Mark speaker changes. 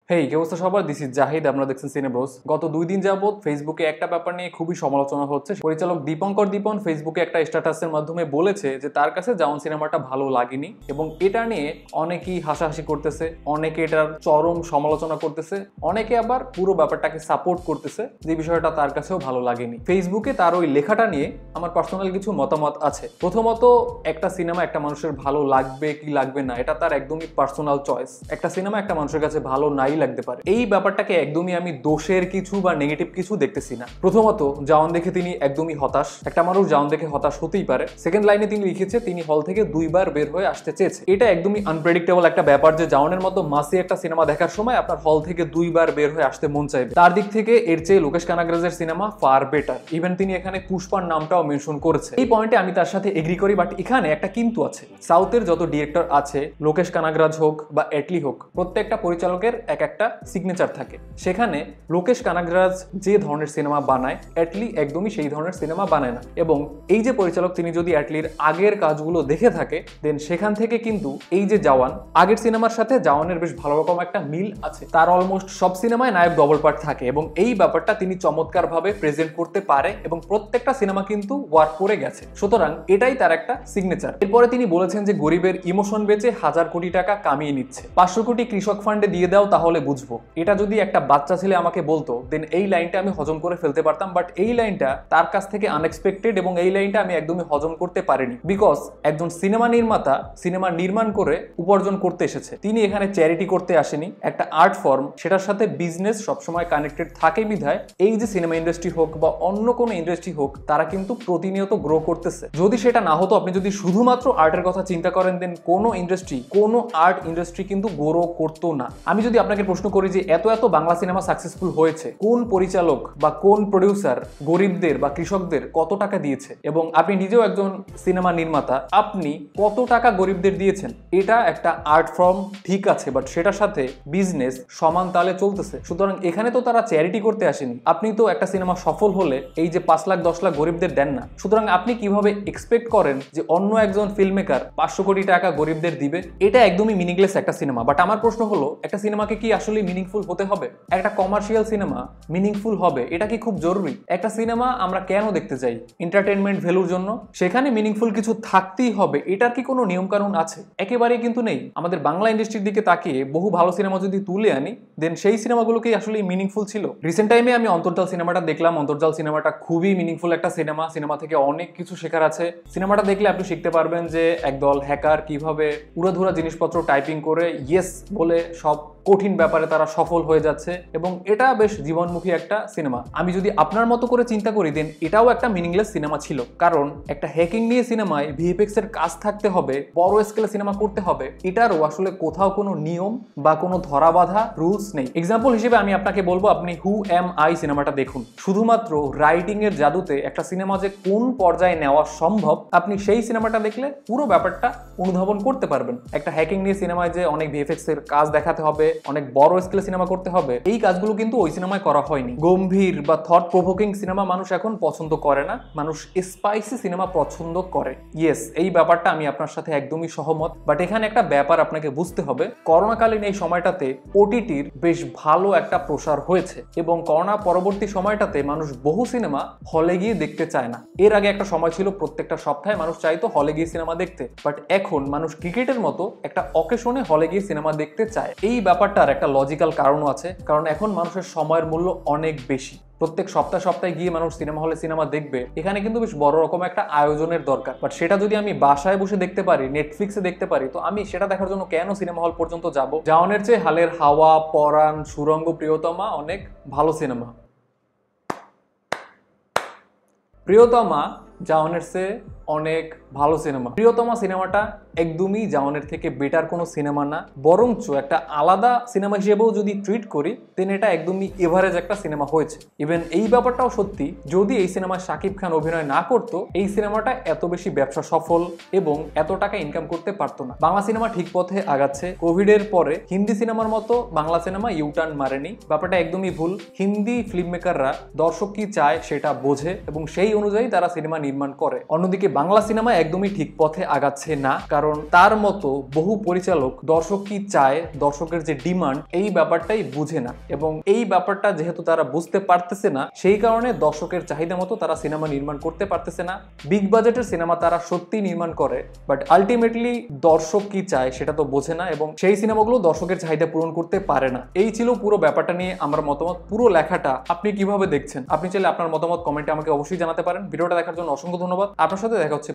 Speaker 1: হেই কি অবস্থা সবার, দিস ইজ জাহিদ। আপনারা দেখছেন সিনেব্রোস। গত 2 দিন যাবত ফেসবুকে একটা ব্যাপার নিয়ে খুবই সমালোচনা হচ্ছে। পরিচালক দীপঙ্কর দীপন ফেসবুকে একটা স্ট্যাটাসের মাধ্যমে বলেছে যে তার কাছে জাওয়ান সিনেমাটা ভালো লাগেনি এবং এটা নিয়ে অনেকেই হাসাহাসি করতেছে, অনেকে এটার চরম সমালোচনা করতেছে, অনেকে আবার পুরো ব্যাপারটাকে সাপোর্ট করতেছে যে বিষয়টা তার কাছেও ভালো লাগেনি। ফেসবুকে তার ওই লেখাটা নিয়ে আমার পার্সোনাল কিছু মতামত আছে। প্রথমত, একটা সিনেমা একটা মানুষের ভালো লাগবে কি লাগবে না এটা তার একদমই পার্সোনাল চয়েস। একটা সিনেমা একটা মানুষের কাছে ভালো নাই লাগতে পারে, এই ব্যাপারটাকে একদমই আমি দোষের কিছু বা নেগেটিভ কিছু দেখতেছি না। প্রথমত, জাওয়ান দেখে তিনি একদমই হতাশ। একটা মানুষ জাওয়ান দেখে হতাশ হতেই পারে। সেকেন্ড লাইনে তিনি লিখেছে তিনি হল থেকে 2 বার বের হয়ে আসতে চেয়েছে। এটা একদমই আনপ্রেডিক্টেবল একটা ব্যাপার যে জাওয়ানের মতো মাসি একটা সিনেমা দেখার সময় আপনার হল থেকে 2 বার বের হয়ে আসতে মন চাইবে। তার দিক থেকে এর চেয়ে লোকেশ কানাগরাজের সিনেমা ফার বেটার। ইভেন তিনি এখানে পুষ্পার নামটাও মেনশন করেছে। এই পয়েন্টে আমি তার সাথে এগ্রি করি, বাট এখানে একটা কিন্তু আছে। সাউথের যত ডিরেক্টর আছে, লোকেশ কানাগরাজ হোক বা এটলি হোক, প্রত্যেকটা পরিচালকের এক একটা সিগনেচার থাকে। সেখানে লোকেশ কানাগরাজ যে ধরনের সিনেমা বানায়, এটলি একদমই সেই ধরনের সিনেমা বানায় না। এবং এই যে পরিচালক, তিনি যদি এটলির আগের কাজগুলো দেখে থাকে, দেন সেখান থেকে কিন্তু এই যে জাওয়ান, আগের সিনেমার সাথে জাওয়ানের বেশ ভালো রকম একটা মিল আছে। তার অলমোস্ট সব সিনেমায় নায়ক ডবল পার্ট থাকে এবং এই ব্যাপারটা তিনি চমৎকারভাবে প্রেজেন্ট করতে পারে এবং প্রত্যেকটা সিনেমা কিন্তু ওয়ার্ক করে গেছে। সুতরাং এটাই তার একটা সিগনেচার। এরপরে তিনি বলেছেন যে গরিবের ইমোশন বেচে 1000 কোটি টাকা কামিয়ে নিচ্ছে, 500 কোটি কৃষক ফান্ডে দিয়ে দাও তাহলে বুঝবো। এটা যদি একটা বাচ্চা ছেলে আমাকে বলতো, দেন এই লাইনটা আমি হজম করে ফেলতে পারতাম। বাট এই লাইনটা তার কাছ থেকে আনএক্সপেক্টেড এবং এই লাইনটা আমি একদমই হজম করতে পারিনি। বিকজ একজন সিনেমা নির্মাতা সিনেমা নির্মাণ করে উপার্জন করতে এসেছে, তিনি এখানে চ্যারিটি করতে আসেনি। একটা আর্ট ফর্ম, সেটার সাথে বিজনেস সবসময় কানেক্টেড থাকে বিধায় এই যে সিনেমা ইন্ডাস্ট্রি হোক বা অন্য কোনো ইন্ডাস্ট্রি হোক, তারা কিন্তু প্রতিনিয়ত গ্রো করতেছে। যদি সেটা না হতো, আপনি যদি শুধুমাত্র আর্টের কথা চিন্তা করেন, দেন কোনো ইন্ডাস্ট্রি, কোনো আর্ট ইন্ডাস্ট্রি কিন্তু গ্রো করতো না। আমি যদি আপনাকে প্রশ্ন করি যে এত এত বাংলা সিনেমা সাকসেসফুল হয়েছে, কোন পরিচালক বা কোন প্রডিউসার গরিবদের বা কৃষকদের কত টাকা দিয়েছে, এবং আপনি নিজেও একজন সিনেমা নির্মাতা, আপনি কত টাকা গরিবদের দিয়েছেন? এটা একটা আর্ট ফর্ম, ঠিক আছে, বাট সেটার সাথে বিজনেস সমান তালে চলতেছে। সুতরাং এখানে তো তারা চ্যারিটি করতে আসেনি। আপনি তো একটা সিনেমা সফল হলে এই যে 5 লাখ 10 লাখ গরিবদের দেন না। সুতরাং আপনি কিভাবে এক্সপেক্ট করেন যে অন্য একজন ফিল্ম মেকার 500 কোটি টাকা গরিবদের দিবে? এটা একদমই মিনিংলেস একটা সিনেমা। বাট আমার প্রশ্ন হলো, একটা সিনেমাকে কি আসলে মিনিংফুল হতে হবে? একটা কমার্শিয়াল সিনেমা মিনিংফুল হবে, এটা কি খুব জরুরি? একটা সিনেমা আমরা কেন দেখতে যাই? এন্টারটেনমেন্ট ভ্যালুর জন্য। সেখানে মিনিংফুল কিছু থাকতেই হবে, এটার কি কোনো নিয়ম কানুন আছে? একেবারেই কিন্তু নেই। আমাদের বাংলা ইন্ডাস্ট্রির দিকে তাকিয়ে বহু ভালো সিনেমা যদি তুলে আনি, দেন সেই সিনেমাগুলোকেই আসলে মিনিংফুল ছিল। রিসেন্ট টাইমে আমি অন্তর্জাল সিনেমাটা দেখলাম। অন্তর্জাল সিনেমাটা খুবই মিনিংফুল একটা সিনেমা। সিনেমা থেকে অনেক কিছু শেখার আছে। সিনেমাটা দেখলে আপনি শিখতে পারবেন যে একদল হ্যাকার কিভাবে উড়াধুরা জিনিসপত্র টাইপিং করে ইয়েস বলে সব কঠিন ব্যাপারে তারা সফল হয়ে যাচ্ছে, এবং এটা বেশ জীবনমুখী একটা সিনেমা। আমি যদি আপনার মতো করে চিন্তা করি, দেন এটাও একটা মিনিংলেস সিনেমা ছিল। কারণ একটা হ্যাকিং নিয়ে সিনেমায় ভিএফএক্স এর কাজ থাকতে হবে, বড় স্কেলে সিনেমা করতে হবে, এটারও আসলে কোথাও কোনো নিয়ম বা কোনো ধরা বাঁধা রুলস নেই। এক্সাম্পল হিসেবে আমি আপনাকে বলবো, আপনি হু এম আই সিনেমাটা দেখুন। শুধুমাত্র রাইটিং এর জাদুতে একটা সিনেমা যে কোন পর্যায়ে নেওয়া সম্ভব, আপনি সেই সিনেমাটা দেখলে পুরো ব্যাপারটা অনুধাবন করতে পারবেন। একটা হ্যাকিং নিয়ে সিনেমায় যে অনেক ভিএফএক্স এর কাজ দেখাতে হবে, অনেক বড় স্কেলে সিনেমা করতে হবে, এই কাজগুলো কিন্তু ওই সিনেমায় করা হয়নি। গম্ভীর বা থট প্রভোকিং সিনেমা মানুষ এখন পছন্দ করে না, মানুষ স্পাইসি সিনেমা পছন্দ করে। ইয়েস, এই ব্যাপারটা আমি আপনার সাথে একদমই সহমত। বাট এখানে একটা ব্যাপার আপনাকে বুঝতে হবে, করোনাকালীন এই সময়টাতে ওটিটির বেশ ভালো একটা প্রসার হয়েছে, এবং করোনা পরবর্তী সময়টাতে মানুষ বহু সিনেমা হলে গিয়ে দেখতে চায় না। এর আগে একটা সময় ছিল প্রত্যেকটা সপ্তাহে মানুষ চাইতো হলে গিয়ে সিনেমা দেখতে, বাট এখন মানুষ ক্রিকেটের মতো একটা অকেশনে হলে গিয়ে সিনেমা দেখতে চায়। এই ব্যাপারটার একটা লজিক্যাল কারণও আছে, কারণ এখন মানুষের সময়ের মূল্য অনেক বেশি। প্রত্যেক সপ্তাহে গিয়ে মানুষ সিনেমা হলে সিনেমা দেখবে, এখানে কিন্তু বেশ বড় রকম একটা আয়োজনের দরকার। বাট সেটা যদি আমি বাসায় বসে দেখতে পারি, নেটফ্লিক্সে দেখতে পারি, তো আমি সেটা দেখার জন্য কেন সিনেমা হল পর্যন্ত যাব? জাওয়ানের চেয়ে হালের হাওয়া, পরাণ, সুরঙ্গ, প্রিয়তমা অনেক ভালো সিনেমা। প্রিয়তমা জাওয়ানের চেয়ে অনেক ভালো সিনেমা। প্রিয়তমা সিনেমাটা একদমই জাওয়ানের থেকে বেটার কোনো সিনেমা না, বরঞ্চ একটা আলাদা সিনেমা হিসেবেও যদি ট্রিট করি, দেন এটা একদমই এভারেজ একটা সিনেমা হয়েছে। ইভেন এই ব্যাপারটাও সত্যি, যদি এই সিনেমায় শাকিব খান অভিনয় না করতো, এই সিনেমাটা এত বেশি ব্যবসা সফল এবং এত টাকা ইনকাম করতে পারতো না। বাংলা সিনেমা ঠিক পথে আগাচ্ছে। কোভিডের পরে হিন্দি সিনেমার মতো বাংলা সিনেমা ইউটার্ন মারেনি, ব্যাপারটা একদমই ভুল। হিন্দি ফিল্ম মেকাররা দর্শক কি চায় সেটা বোঝে এবং সেই অনুযায়ী তারা সিনেমা নির্মাণ করে। অন্যদিকে বাংলা সিনেমা একদমই ঠিক পথে আগাচ্ছে না, কারণ তার মতো বহু পরিচালক দর্শক কি চায়, দর্শকের যে ডিমান্ড, এই ব্যাপারটাই বুঝে না। এবং এই ব্যাপারটা যেহেতু তারা বুঝতে পারতেছে না, সেই কারণে দর্শকের চাহিদা মতো তারা সিনেমা নির্মাণ করতে পারতেছে না। বিগ বাজেটের সিনেমা তারা সত্যি নির্মাণ করে, বাট আলটিমেটলি দর্শক কি চায় সেটা তো বোঝে না, এবং সেই সিনেমাগুলো দর্শকের চাহিদা পূরণ করতে পারে না। এই ছিল পুরো ব্যাপারটা নিয়ে আমার মতামত। পুরো লেখাটা আপনি কিভাবে দেখছেন? আপনি চাইলে আপনার মতামত কমেন্টে আমাকে অবশ্যই জানাতে পারেন। ভিডিওটা দেখার জন্য অসংখ্য ধন্যবাদ। আপনার সাথে দেখা হচ্ছে